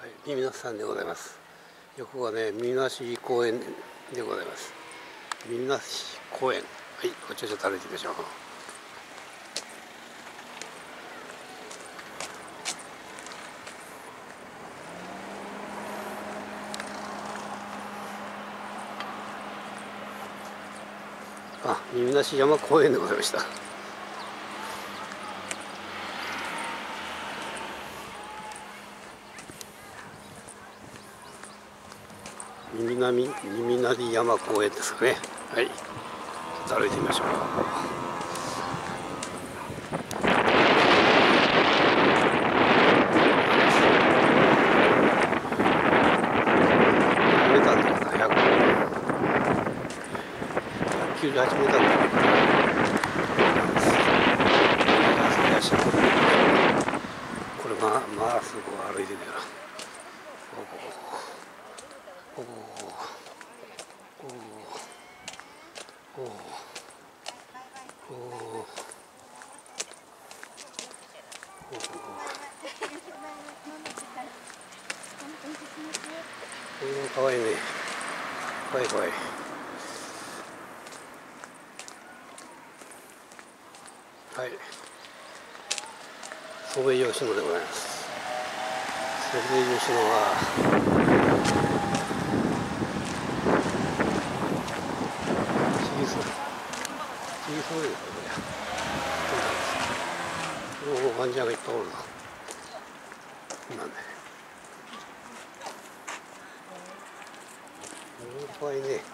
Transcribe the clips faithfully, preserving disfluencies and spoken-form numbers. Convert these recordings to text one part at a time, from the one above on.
はい、皆さんでございます。横がね、水無公園でございます。水無公園。はい、こっちをちょっと歩いてみましょう。あ、水無山公園でございました。耳なみ耳なり山公園ですかね。はい、ちょっと歩いてみましょう。メーターとかひゃくきゅうじゅうはちメーターとかこれまあまあすぐ歩いてみたらおおおおおおおかわいいね。かわいいかわいい。はい。ソメイヨシノでございます。ソメイヨシノは小さい小さいですね。おお、ワンちゃんがいっぱいおるな。なんで。おお、かわいいね。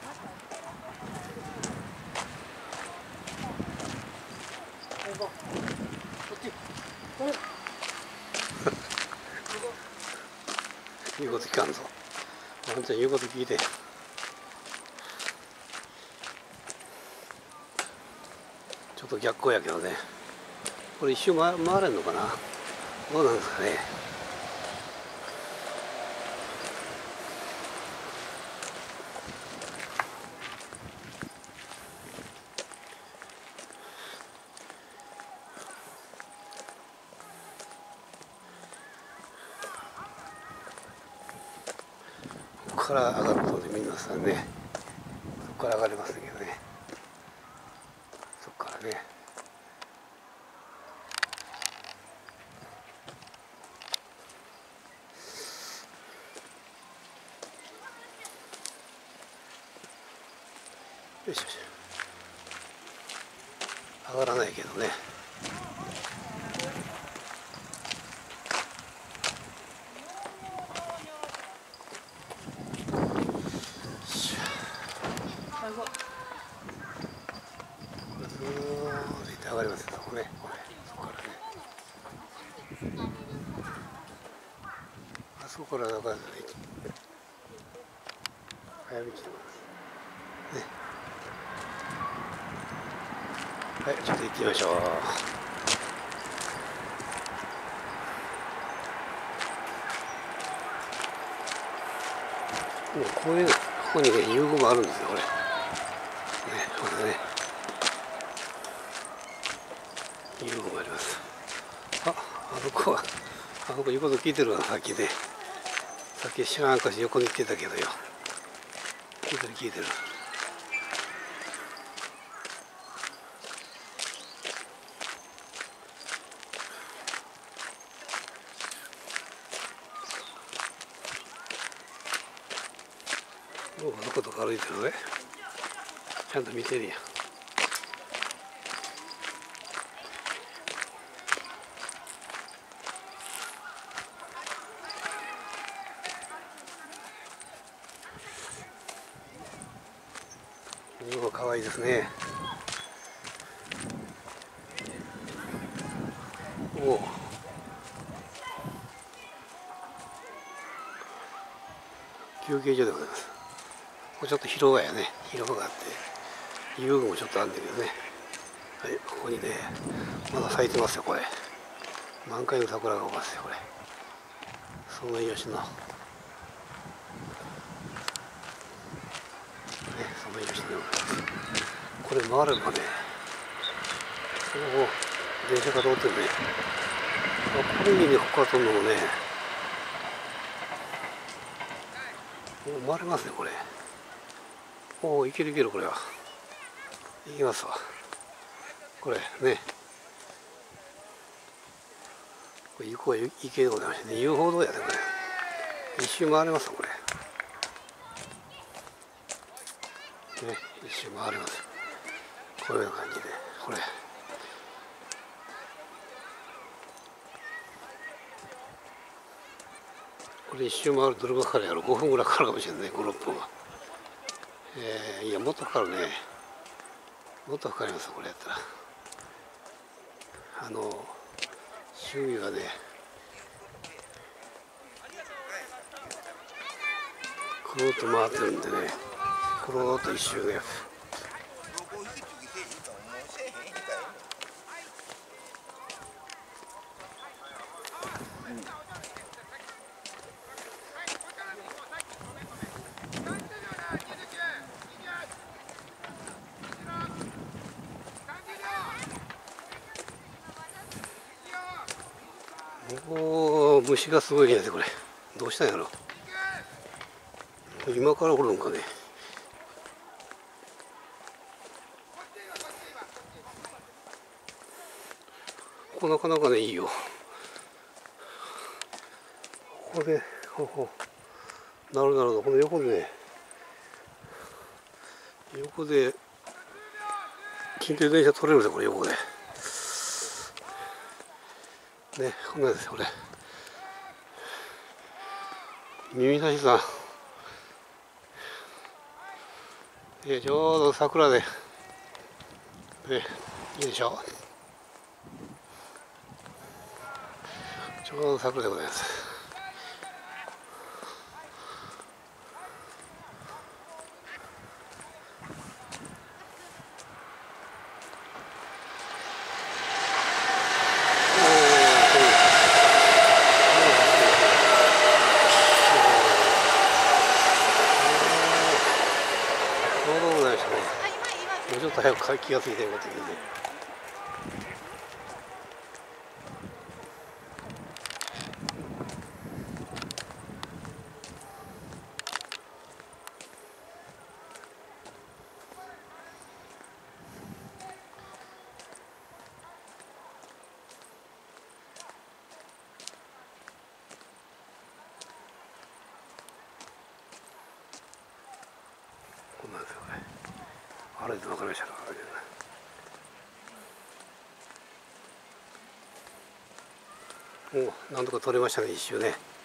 言うこと聞かんぞ。ワンちゃん言うこと聞いて。ちょっと逆光やけどね。これ一周回回れんのかな。どうなんですかね。ここから上がるとね、皆さんね、そこから上がれますけどね。そこからね。よしよし。上がらないけどね。これずーっと上がりますよ、そこね。これそこからね。あそこから上がらない。早道でございますね。はい、ちょっと行ってみましょう。もうこういうここにね遊具もあるんですよこれ。ね、これね遊具もあります。あ、あの子はあの子言うこと聞いてるわ。さっきね、さっき知らんかし横に来てたけどよ。聞いてる聞いてる。どことか歩いてるね。ちゃんと見てるやん。おお、かわいいですね。おお。休憩所でございます。ここちょっと広場やね。広場があって遊具もちょっとあるんだけどね。はい、ここにねまだ咲いてますよこれ。満開の桜がおますよこれ。ソメイヨシノ。ね、ソメイヨシノでございます。これ回ればね、おお、電車が通ってるね。あ、ここにね、ここから飛んのもね、 お回れますねこれ。おおいけるいけるこれは。いきますわこれね。これ行こう行けることないしね。遊歩道やねこれ。一周回れますわこれ。ね一周回れます。こういう感じでこれ。これ一周回るどれぐらいかかるやろ。ごふんぐらいかかるかもしれないね。ご、ろっぷんは。えー、いやもっとかかるね。もっとかかりますこれやったら。あの周囲がねくるっと回ってるんでね、くるっと一周ね。おお虫がすごいねこれ。どうしたんやろ。今からおるんかね。ここなかなかねいいよ。ここでほほなるなるほど。この横でね横で近鉄電車取れるぜこれ横で。ねこんなんですこれ。耳差しさん、えちょうど桜で、ね、いいでしょう。ちょうど桜でございます。ちょうどございましたね。もうちょっと早く気がついてよかったけどね。こんなんですよね。あれで分かりましたか。もうなんとか取れましたね一周ね。